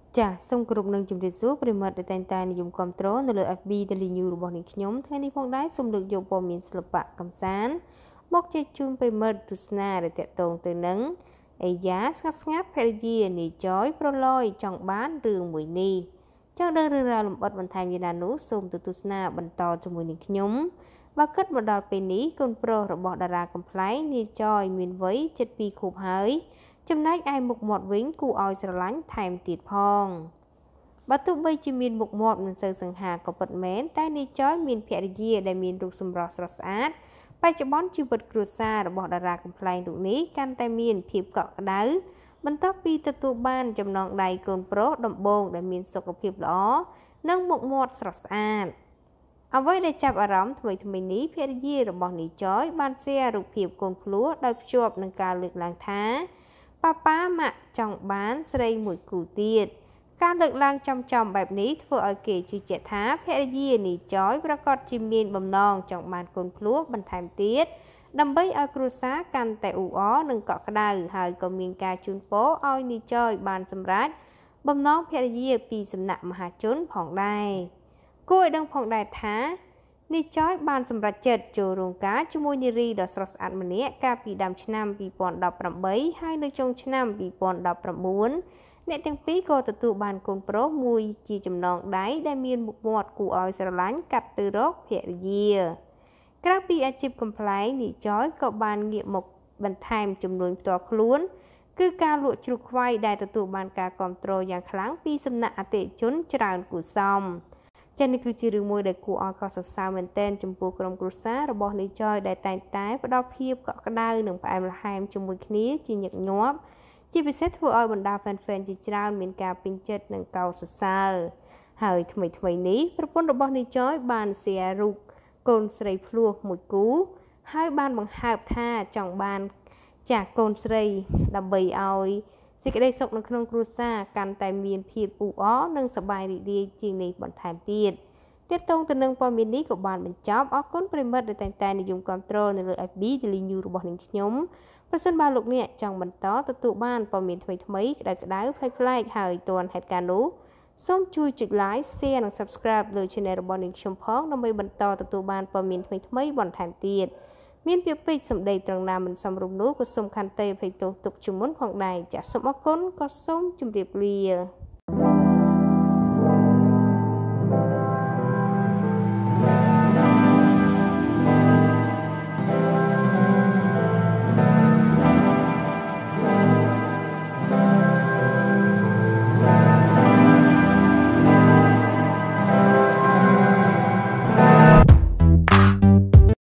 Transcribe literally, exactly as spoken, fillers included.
ចាសសូមគោរពនឹងជំរាបសួរប្រិមត្តដែលតែងតែនិយមគ្រប់គ្រងនៅលើ เอฟ บี Daily News របស់នាងខ្ញុំថ្ងៃនេះផងដែរសូមលើកយកព័ត៌មានសិល្បៈកំសាន្តមកចែកជូនប្រិមត្តទស្សនាដែលតកតងទៅនឹងអេយ៉ាស្ងាត់ស្ងាត់ភរិយានីចយប្រឡយចង់បានរឿងមួយនេះចង់ដឹងរឿងរ៉ាវលម្អិតបន្ថែមយ៉ាងណានោះសូមទៅទស្សនាបន្តជាមួយនឹងខ្ញុំបើគិតមកដល់ពេលនេះកូនប្រុសរបស់តារាកំប្លែងនីចយមានវ័យជិតពីរខួបហើយចំណែកឯមុខមាត់វិញគួរឲ្យស្រឡាញ់ថែមទៀតផងបើទោះបីជាមានមុខមាត់មិនសូវសង្ហាក៏ពិតមែនតែនីចយមានភរិយាដែលមានរូបសម្រស់ស្រស់ស្អាតបច្ចុប្បន្នជីវិតគ្រួសាររបស់តារាកំប្លែងរូបនេះកាន់តែមានភាពកក់ក្ដៅបន្ទាប់ពីទទួលបានចំណងដៃកូនប្រុសដំបូងដែលមានសុខភាពល្អនិងមុខមាត់ស្រស់ស្អាតអ្វីដែលចាប់អារម្មណ៍ថ្មីថ្មីនេះភរិយារបស់នីចយបានshareរូបភាពកូនភ្លោះដោយភ្ជាប់នឹងការលើកឡើងថាប៉ាប៉ាម៉ាក់ចង់បានស្រីមួយគូទៀតការលើកឡើងចំចំបែបនេះធ្វើឲ្យគេជឿជាក់ថាភរិយានីចយប្រកាសជាមានបំណងចង់បានកូនភ្លោះបន្ថែមទៀតដើម្បីឲ្យគ្រួសារកាន់តែអ៊ូអរនិងកក់ក្ដៅហើយក៏មានការជូនពរឲ្យនីចយបានសម្រេចបំណងភរិយាពីសំណាក់មហាជនផងដែរគួរឲ្យដឹងផងដែរថានីចយបានសម្រេចចិត្តចូលរោងការជាមួយនារីដ៏ស្រស់ស្អាតម្នាក់កាលពីដើមឆ្នាំពីរពាន់ដប់ប្រាំបីហើយនៅចុងឆ្នាំពីរពាន់ដប់ប្រាំបួនអ្នកទាំងពីរក៏ទទួលបានកូនប្រុសមួយជាចំណងដៃដែលមានមុខមាត់គួរឲ្យស្រឡាញ់កាត់ទៅរកភរិយាក្រៅពីអាជីពកំប្លែងនីចយក៏បានងាកមកបន្ថែមចំនួនផ្ទាល់ខ្លួនគឺការលក់ជ្រូកខ្វៃដែលទទួលបានការគាំទ្រយ៉ាងខ្លាំងពីសំណាក់អតិថិជនច្រើនគួរសមចា៎នេះគឺជារឿងមួយដែលគួរឲ្យកោតសរសើរមែនទែនចំពោះក្រុមគ្រួសាររបស់នីចយដែលតែងតែផ្ដល់ភាពកក់ក្ដៅនិងផ្អែមល្ហែមជាមួយគ្នាជាញឹកញាប់ជាពិសេសធ្វើឲ្យបណ្ដា fan fan ជាច្រើនមានការពេញចិត្តនិងកោតសរសើរហើយថ្មីថ្មីនេះប្រពន្ធរបស់នីចយបានshareរូបកូនស្រីភ្លោះមួយគូហើយបានបង្ហើបថាចង់បានចាស់កូនស្រីដើម្បីឲ្យសេចក្តីសុខនៅក្នុងគ្រួសារកាន់តែមានភាពអ៊ូអរនិងសប្បាយរីករាយជាងនេះបន្ថែមទៀតទាក់ទងទៅនឹងព័ត៌មាននេះក៏បានបញ្ចប់អរគុណប្រិមិត្តដែលតែងតែនិយមគាំទ្រនៅលើ เอฟ บี Daily News របស់នាងខ្ញុំប្រសិនបើលោកអ្នកចង់បន្តទទួលបានព័ត៌មានថ្មីថ្មីក្តៅក្តៅប្លែកប្លែកហើយទាន់ហេតុការណ៍នោះសូមជួយចុច like share និង subscribe លើ channel របស់នាងខ្ញុំផងដើម្បីបន្តទទួលបានព័ត៌មានថ្មីថ្មីបន្ថែមទៀតមានពាក្យពេចន៍សម្ដីត្រង់ណាមិនសមរម្យនោះក៏សូមខន្តីអភ័យទោសទុកជាមុនផងដែរចាសសូមអរគុណក៏សូមជម្រាបលា